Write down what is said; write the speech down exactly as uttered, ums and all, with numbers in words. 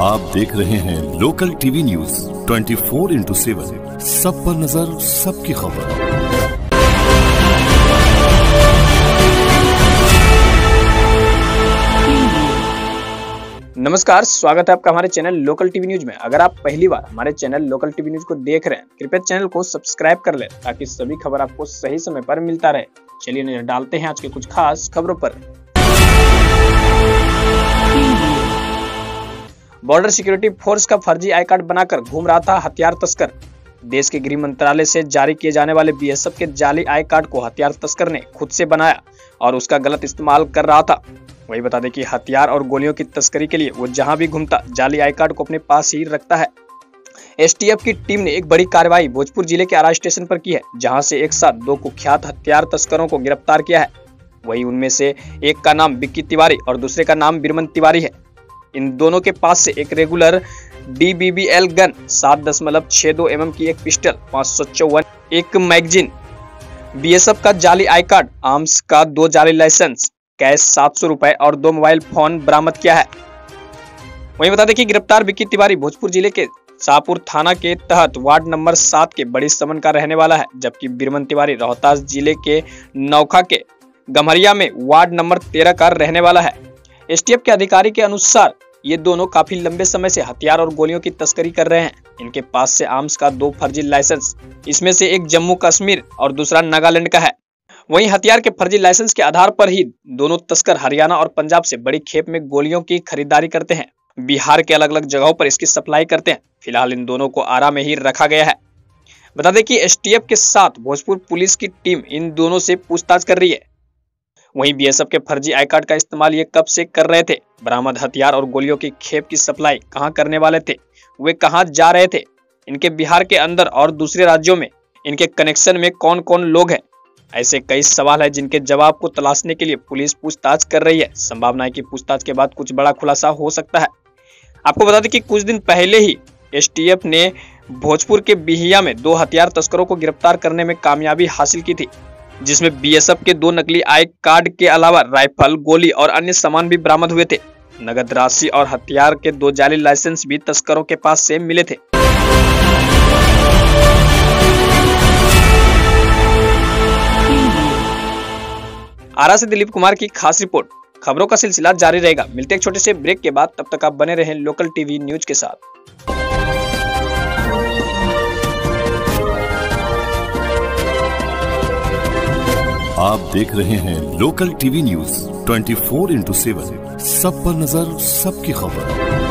आप देख रहे हैं लोकल टीवी न्यूज चौबीस इंटू सेवन, सब पर नजर, सबकी खबर। नमस्कार, स्वागत है आपका हमारे चैनल लोकल टीवी न्यूज में। अगर आप पहली बार हमारे चैनल लोकल टीवी न्यूज को देख रहे हैं, कृपया चैनल को सब्सक्राइब कर लें ताकि सभी खबर आपको सही समय पर मिलता रहे। चलिए नजर डालते हैं आज के कुछ खास खबरों पर। बॉर्डर सिक्योरिटी फोर्स का फर्जी आई कार्ड बनाकर घूम रहा था हथियार तस्कर। देश के गृह मंत्रालय से जारी किए जाने वाले बीएसएफ के जाली आई कार्ड को हथियार तस्कर ने खुद से बनाया और उसका गलत इस्तेमाल कर रहा था। वही बता दें कि हथियार और गोलियों की तस्करी के लिए वो जहां भी घूमता जाली आई कार्ड को अपने पास ही रखता है। एसटीएफ की टीम ने एक बड़ी कार्रवाई भोजपुर जिले के आरा स्टेशन पर की है, जहां से एक साथ दो कुख्यात हथियार तस्करों को गिरफ्तार किया है। वही उनमें से एक का नाम बिक्की तिवारी और दूसरे का नाम बिरमन तिवारी है। इन दोनों के पास से एक regular D B B L gun, सात दशमलव छह दो एम एम की एक पिस्टल, पाँच सौ चौवन एक मैगजीन, बीएसएफ का जाली आई कार्ड, आर्म्स का दो जाली लाइसेंस, कैश सात सौ रुपए और दो मोबाइल फोन बरामद किया है। वहीं बता दें कि गिरफ्तार बिक्की तिवारी भोजपुर जिले के शाहपुर थाना के तहत वार्ड नंबर सात के बड़ी समन का रहने वाला है, जबकि बिरमन तिवारी रोहतास जिले के नौखा के गम्हरिया में वार्ड नंबर तेरह का रहने वाला है। एसटीएफ के अधिकारी के अनुसार ये दोनों काफी लंबे समय से हथियार और गोलियों की तस्करी कर रहे हैं। इनके पास से आर्म्स का दो फर्जी लाइसेंस, इसमें से एक जम्मू कश्मीर और दूसरा नागालैंड का है। वहीं हथियार के फर्जी लाइसेंस के आधार पर ही दोनों तस्कर हरियाणा और पंजाब से बड़ी खेप में गोलियों की खरीदारी करते हैं। बिहार के अलग अलग जगहों पर इसकी सप्लाई करते हैं। फिलहाल इन दोनों को आरा में ही रखा गया है। बता दें कि एसटीएफ के साथ भोजपुर पुलिस की टीम इन दोनों से पूछताछ कर रही है। वहीं बीएसएफ के फर्जी आई कार्ड का इस्तेमाल ये कब से कर रहे थे, बरामद हथियार और गोलियों की खेप की सप्लाई कहां करने वाले थे, वे कहां जा रहे थे, इनके बिहार के अंदर और दूसरे राज्यों में इनके कनेक्शन में कौन कौन लोग हैं, ऐसे कई सवाल है जिनके जवाब को तलाशने के लिए पुलिस पूछताछ कर रही है। संभावना है कि पूछताछ के बाद कुछ बड़ा खुलासा हो सकता है। आपको बता दें कि कुछ दिन पहले ही एसटीएफ ने भोजपुर के बिहिया में दो हथियार तस्करों को गिरफ्तार करने में कामयाबी हासिल की थी, जिसमें बीएसएफ के दो नकली आई कार्ड के अलावा राइफल, गोली और अन्य सामान भी बरामद हुए थे। नगद राशि और हथियार के दो जाली लाइसेंस भी तस्करों के पास से मिले थे। आरा से दिलीप कुमार की खास रिपोर्ट। खबरों का सिलसिला जारी रहेगा। मिलते हैं एक छोटे से ब्रेक के बाद, तब तक आप बने रहें लोकल टीवी न्यूज के साथ। आप देख रहे हैं लोकल टीवी न्यूज चौबीस इंटू सेवन, सब पर नजर, सबकी खबर।